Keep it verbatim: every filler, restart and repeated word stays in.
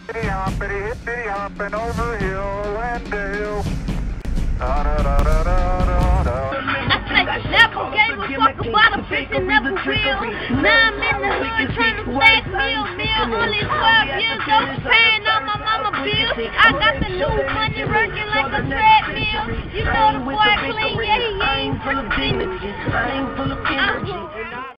Hippity hoppity, hippity hopping over hill and dale. Da da da da da da da. I say, never gave a fuck about a bitch and never will. Now I'm in the hood trying to stack meal, meal. Only twelve years old, paying all my mama bills. I got the new money working like a treadmill. You know the boy clean, yeah, he ain't full of demons. I ain't full of energy.